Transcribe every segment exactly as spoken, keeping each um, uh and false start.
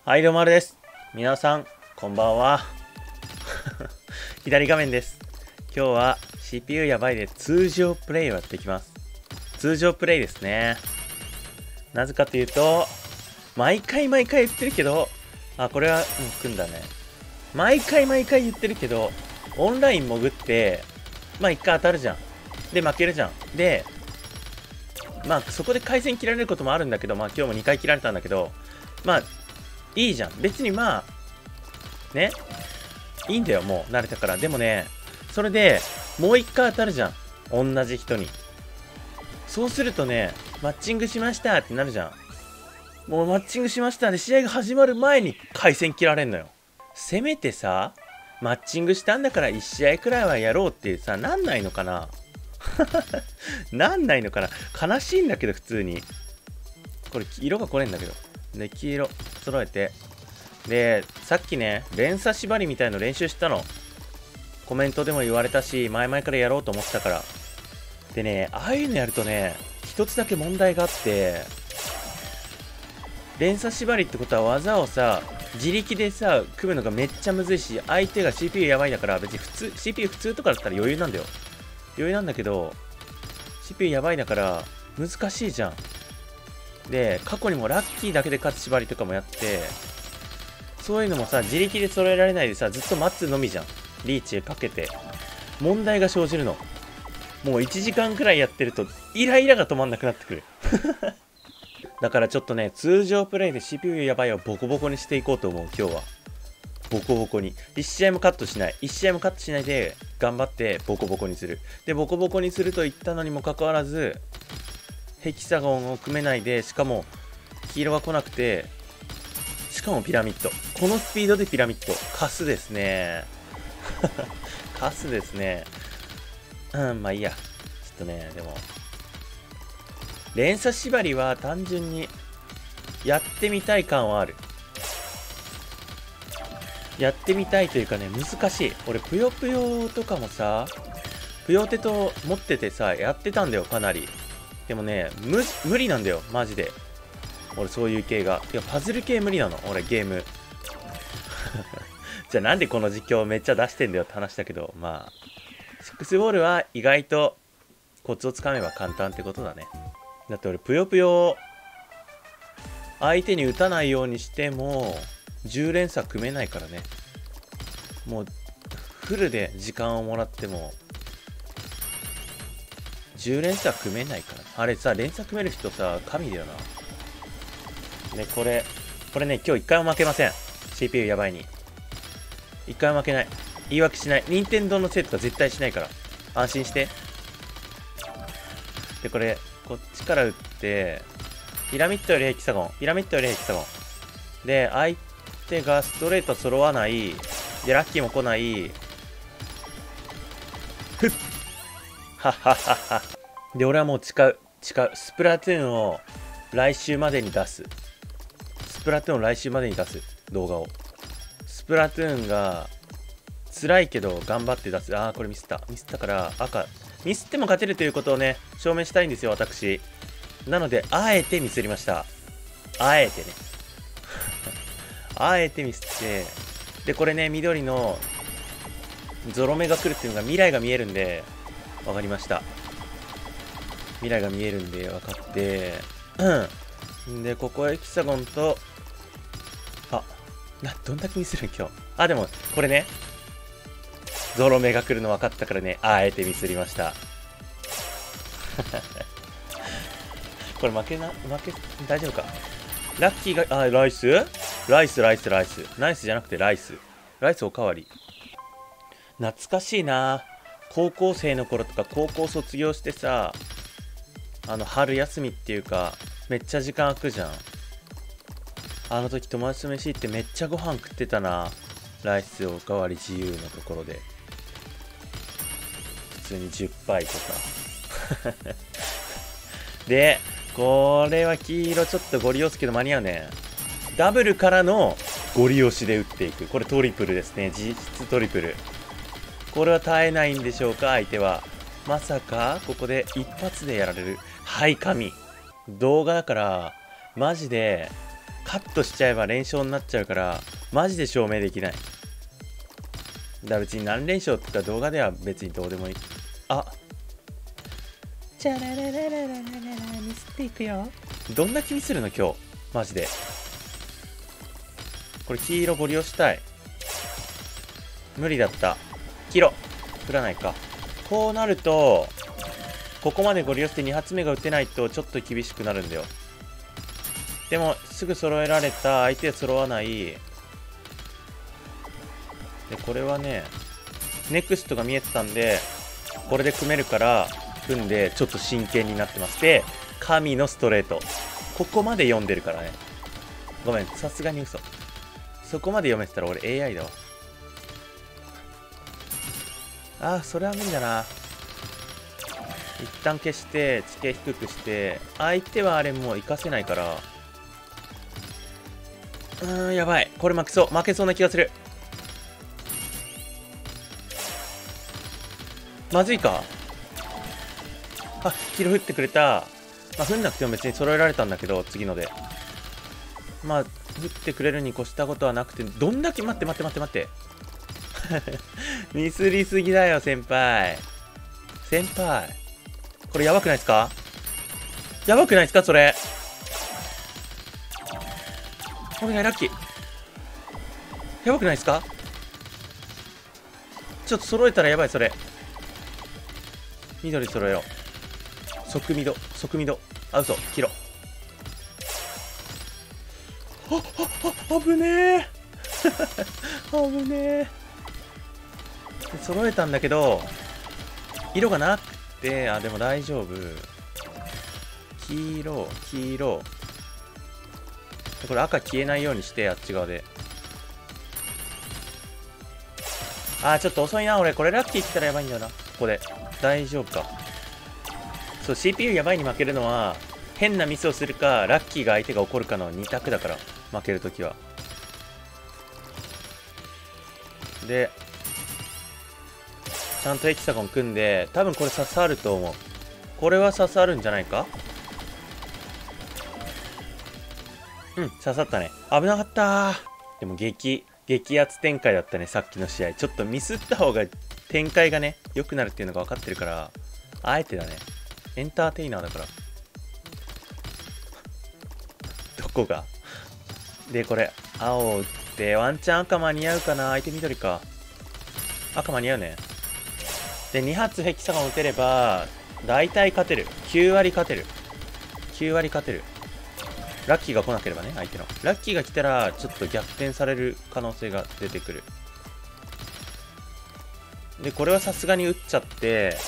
はい、どうもあるです。皆さん、こんばんは。左画面です。今日は シーピーユー やばいで通常プレイをやっていきます。通常プレイですね。なぜかというと、毎回毎回言ってるけど、あ、これは、うん、組んだね。毎回毎回言ってるけど、オンライン潜って、まあ一回当たるじゃん。で、負けるじゃん。で、まあそこで回線切られることもあるんだけど、まあ今日もにかい切られたんだけど、まあ、いいじゃん。別にまあ、ね。いいんだよ、もう慣れたから。でもね、それでもう一回当たるじゃん。同じ人に。そうするとね、マッチングしましたってなるじゃん。もうマッチングしましたで、試合が始まる前に回線切られんのよ。せめてさ、マッチングしたんだからいち試合くらいはやろうってさ、なんないのかななんないのかな。悲しいんだけど、普通に。これ、色がこれんだけど。で、黄色、揃えて。で、さっきね、連鎖縛りみたいの練習したの。コメントでも言われたし、前々からやろうと思ってたから。でね、ああいうのやるとね、一つだけ問題があって、連鎖縛りってことは技をさ、自力でさ、組むのがめっちゃむずいし、相手が シーピーユー やばいだから、別に普通、シーピーユー 普通とかだったら余裕なんだよ。余裕なんだけど、シーピーユー やばいだから、難しいじゃん。で、過去にもラッキーだけで勝つ縛りとかもやって、そういうのもさ、自力で揃えられないでさ、ずっと待つのみじゃん。リーチかけて。問題が生じるの。もういちじかんくらいやってると、イライラが止まんなくなってくる。だからちょっとね、通常プレイで シーピーユー やばいをボコボコにしていこうと思う、今日は。ボコボコに。いち試合もカットしない。いち試合もカットしないで、頑張ってボコボコにする。で、ボコボコにすると言ったのにもかかわらず、ヘキサゴンを組めないで、しかも、黄色が来なくて、しかもピラミッド。このスピードでピラミッド。カスですね。カスですね。うん、まあいいや。ちょっとね、でも。連鎖縛りは単純にやってみたい感はある。やってみたいというかね、難しい。俺、ぷよぷよとかもさ、ぷよテと持っててさ、やってたんだよ、かなり。でもね、む、無理なんだよ、マジで。俺、そういう系が。いや、パズル系無理なの、俺、ゲーム。じゃあ、なんでこの実況めっちゃ出してんだよって話だけど、まあ、シックスボールは意外とコツをつかめば簡単ってことだね。だって俺、ぷよぷよ、相手に打たないようにしても、じゅう連鎖組めないからね。もう、フルで時間をもらっても、じゅう連鎖組めないから。あれさ、連鎖組める人さ、神だよな。ね、これ、これね、今日一回も負けません。シーピーユー やばいに。一回も負けない。言い訳しない。任天堂のせいとか絶対しないから。安心して。で、これ、こっちから打って、ピラミッドよりヘキサゴン。ピラミッドよりヘキサゴン。で、相手がストレート揃わない。で、ラッキーも来ない。ふっはっはっはっは。で、俺はもう誓う。誓う。スプラトゥーンを来週までに出す。スプラトゥーンを来週までに出す。動画を。スプラトゥーンが辛いけど頑張って出す。ああ、これミスった。ミスったから赤。ミスっても勝てるということをね、証明したいんですよ、私。なので、あえてミスりました。あえてね。あえてミスって。で、これね、緑のゾロ目が来るっていうのが未来が見えるんで、わかりました。未来が見えるんで分かって、うん。で、ここはエキサゴンと、あ、な、どんだけミスるん今日。あ、でも、これね、ゾロ目が来るの分かったからね、あえてミスりました。これ負けな、負け、大丈夫か。ラッキーが、あ、ライスライス、ライス、ライス。ナイスじゃなくてライス。ライスおかわり。懐かしいな。高校生の頃とか高校卒業してさ、あの春休みっていうかめっちゃ時間空くじゃん。あの時友達と飯行ってめっちゃご飯食ってたな。ライスおかわり自由のところで普通にじゅっパイとかで、これは黄色ちょっとゴリ押すけど間に合うね。ダブルからのゴリ押しで打っていく。これトリプルですね。実質トリプル。これは耐えないんでしょうか、相手は。まさか、ここで一発でやられる。はい、神。動画だから、マジで、 カットしちゃえば連勝になっちゃうから、マジで証明できない。だから別に何連勝とか動画では別にどうでもいい。あ、チャララララララララミスっていくよ。どんな気にするの今日マジで。これ黄色ゴリ押したい。無理だった。黄色振らないか。こうなるとここまでゴリ押してに発目が打てないとちょっと厳しくなるんだよ。でもすぐ揃えられた。相手は揃わない。でこれはねネクストが見えてたんでこれで組めるから組んでちょっと真剣になってます。で神のストレートここまで読んでるからね。ごめんさすがに嘘。そこまで読めてたら俺 エーアイ だわ。あーそれは無理だな。一旦消して地形低くして相手はあれもう活かせないから。うーんやばい。これ負けそう負けそうな気がする。まずいか。あ黄色振ってくれた。まあ振んなくても別に揃えられたんだけど次のでまあ振ってくれるに越したことはなくて。どんだけ待って待って待って待ってミスりすぎだよ先輩先輩。これやばくないですか。やばくないですかそれ。お願いラッキー。やばくないですか。ちょっと揃えたらやばいそれ。緑揃えよう。即緑即緑。あ嘘黄色。あああ危ねえ危ねえ。揃えたんだけど色がなくて。あでも大丈夫。黄色黄色。これ赤消えないようにしてあっち側で。あーちょっと遅いな俺。これラッキー来たらやばいんだよな。ここで大丈夫か。そう シーピーユー やばいに負けるのは変なミスをするかラッキーが相手が怒るかのに択だから。負けるときは。でちゃんとエキサゴン組んで多分これ刺さると思う。これは刺さるんじゃないか。うん刺さったね。危なかった。でも激激アツ展開だったねさっきの試合。ちょっとミスった方が展開がね良くなるっていうのが分かってるからあえてだね。エンターテイナーだから。どこがでこれ青打ってワンチャン赤間に合うかな。相手緑か。赤間に合うね。でに発ヘキサゴン打てれば大体勝てる。きゅう割勝てる。きゅう割勝てる。ラッキーが来なければね。相手のラッキーが来たらちょっと逆転される可能性が出てくる。でこれはさすがに打っちゃって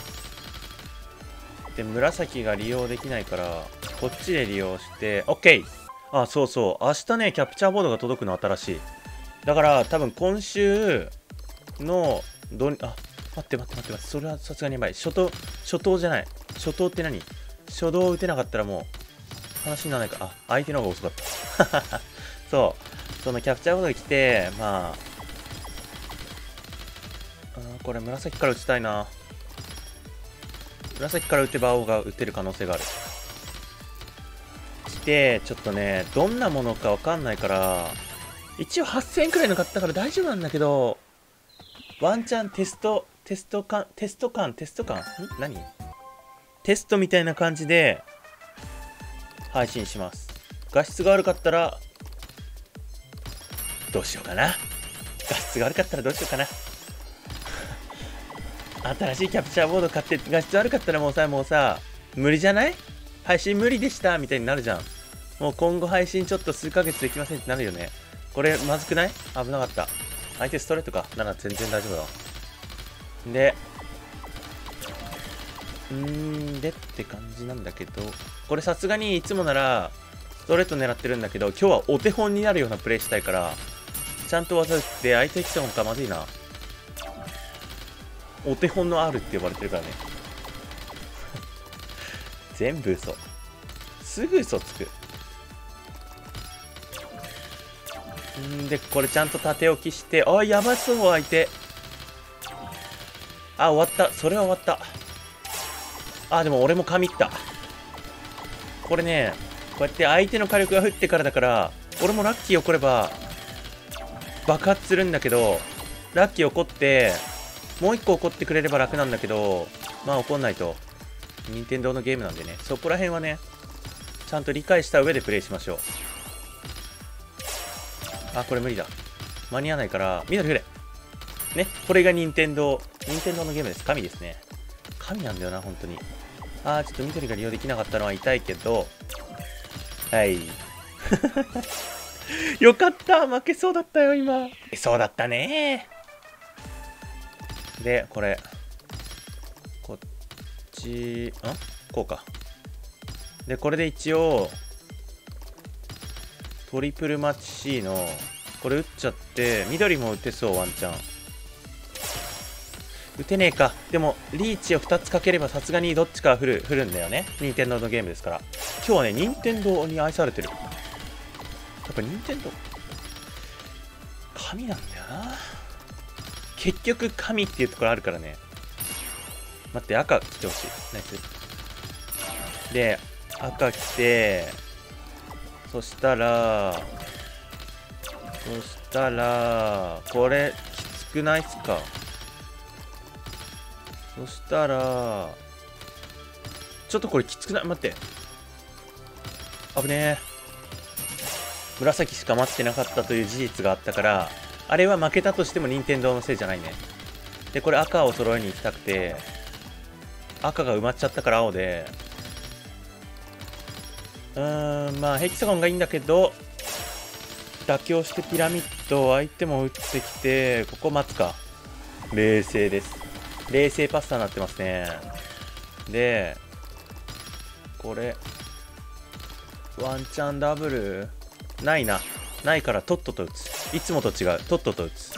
で紫が利用できないからこっちで利用して OK。 あそうそう明日ねキャプチャーボードが届くの新しい。だから多分今週のどあ待って待って待って待って。それはさすがにやばい。初頭初頭じゃない。初頭って何。初動打てなかったらもう話にならないか。あ相手の方が遅かったそうそのキャプチャーボードが来てまああこれ紫から打ちたいな。紫から打てば青が打てる可能性がある。来てちょっとねどんなものかわかんないから一応はっせんえんくらいの買ったから大丈夫なんだけどワンチャンテストテスト感テスト感テスト感ん何テストみたいな感じで配信します。画質が悪かったらどうしようかな。画質が悪かったらどうしようかな新しいキャプチャーボード買って画質悪かったらもうさもうさ無理じゃない。配信無理でしたみたいになるじゃん。もう今後配信ちょっと数ヶ月できませんってなるよね。これまずくない。危なかった。相手ストレートかなら全然大丈夫だわ。でうーんでって感じなんだけどこれさすがにいつもならストレート狙ってるんだけど今日はお手本になるようなプレイしたいからちゃんと技打って相手来たのかまずいな。お手本の R って呼ばれてるからね全部嘘。すぐ嘘つく。んでこれちゃんと縦置きしてあやばそう相手。あ終わった。それは終わった。あでも俺も神った。これねうやって相手の火力が降ってからだから、俺もラッキー起これば爆発するんだけど、ラッキー起こってもう一個起こってくれれば楽なんだけど、まあ起こんないと任天堂のゲームなんでね、そこら辺はねちゃんと理解した上でプレイしましょう。あ、これ無理だ、間に合わないから。緑振れね、これが任天堂任天堂のゲームです。神ですね。神なんだよな本当に。あー、ちょっと緑が利用できなかったのは痛いけど、はいよかった、負けそうだったよ今。負けそうだったね。でこれこっちんこうか。でこれで一応トリプルマッチ C のこれ打っちゃって、緑も打てそう。ワンチャン打てねえか。でもリーチをふたつかければさすがにどっちかは振る振るんだよね。任天堂のゲームですから。今日はね任天堂に愛されてる。やっぱ任天堂神なんだよな。結局神っていうところあるからね。待って、赤来てほしい。ナイスで赤来て、そしたらそしたらこれきつくないっすか。そしたらちょっとこれきつくない。待って、危ねえ。紫しか待ってなかったという事実があったから、あれは負けたとしても任天堂のせいじゃないね。でこれ赤を揃えに行きたくて、赤が埋まっちゃったから青で、うーんまあヘキサゴンがいいんだけど、妥協してピラミッドを相手も打ってきて、ここ待つか。冷静です。冷静パスタになってますね。でこれワンチャンダブルないな。ないからとっとと打つ。いつもと違う。とっとと打つ。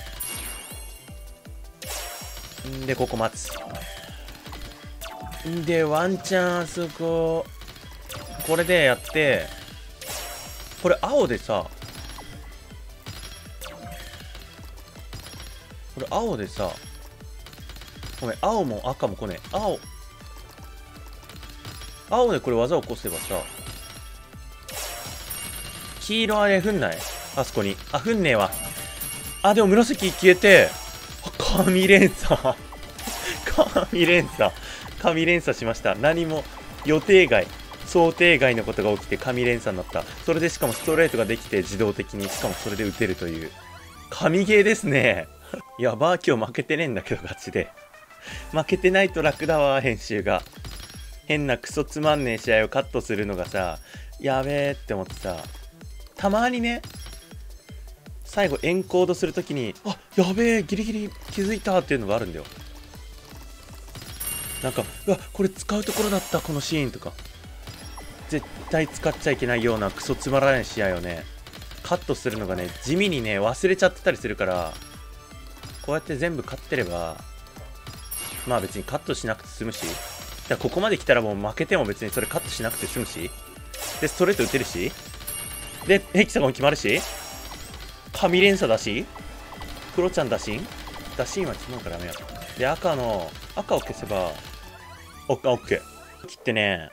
んでここ待つ。んでワンチャンあそここれでやって、これ青でさ、これ青でさ、ごめん、青も赤も来ねえ。青青でこれ技を起こせばさ、黄色あれ降んない？あそこに。あ、降んねえわ。あ、でも紫消えて、神連鎖神連鎖神連鎖しました。何も予定外、想定外のことが起きて神連鎖になった。それでしかもストレートができて自動的に、しかもそれで打てるという神ゲーですね。やばー、今日負けてねえんだけどガチで。負けてないと楽だわ。編集が変なクソつまんねえ試合をカットするのがさ、やべえって思ってさ、たまにね最後エンコードするときに、あ、やべえギリギリ気づいたっていうのがあるんだよ。なんか、うわ、これ使うところだったこのシーンとか、絶対使っちゃいけないようなクソつまらない試合をねカットするのがね地味にね忘れちゃってたりするから、こうやって全部勝ってればまあ別にカットしなくて済むし、だここまで来たらもう負けても別にそれカットしなくて済むし、でストレート打てるし、でヘキサゴン決まるし、神連鎖だし、クロちゃん打診打診は決まるからダメよ。で赤の赤を消せばオッケーオッケー切ってね、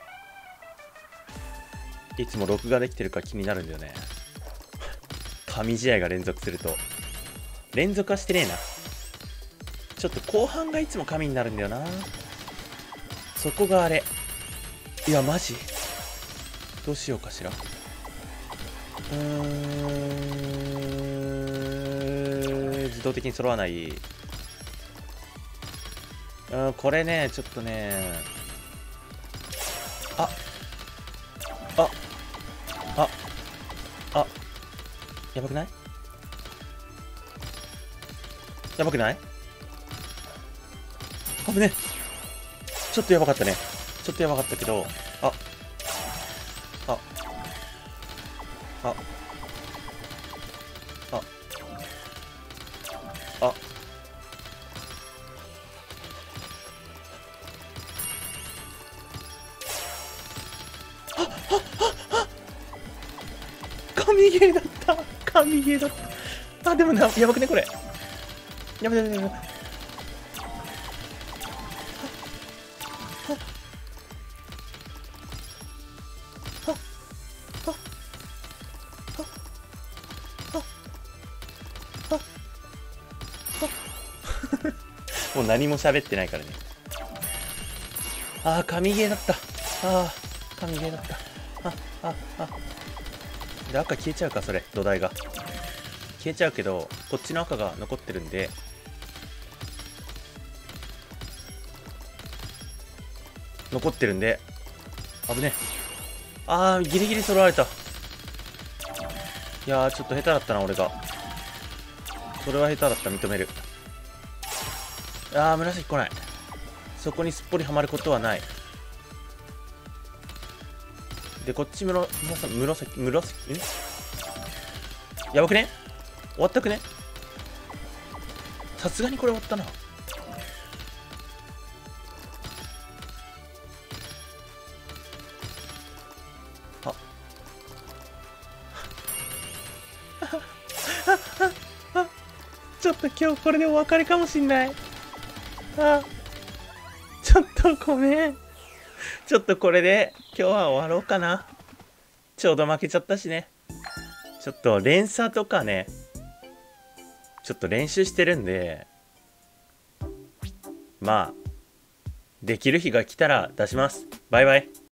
いつも録画できてるか気になるんだよね。神試合が連続すると。連続はしてねえな。ちょっと後半がいつも神になるんだよな。そこがあれ。いやマジどうしようかしら。うーん、自動的に揃わない。うん、これねちょっとね、ああああやばくない？やばくない？危ね、ちょっとやばかったね。ちょっとやばかったけど、あああああ神ゲーだった。神ゲーだった。あ、でもな、やばくねこれ。やばいやばいやばい。 もう何も喋ってないからね。ああ、神ゲーだった。ああ、神ゲーだった。あ、あ、あ。で、赤消えちゃうか、それ、土台が。消えちゃうけど、こっちの赤が残ってるんで、残ってるんで、危ねえ。ああ、ギリギリ揃われた。いやー、ちょっと下手だったな、俺が。それは下手だった、認める。ああ、紫来ない。そこにすっぽりはまることはない。で、こっち紫、紫、紫、んやばくね？終わったくね？さすがにこれ終わったな。あちょっと今日これでお別れかもしんない。あちょっとごめん。ちょっとこれで今日は終わろうかな。ちょうど負けちゃったしね。ちょっと連鎖とかね、ちょっと練習してるんで、まあ、できる日が来たら出します。バイバイ。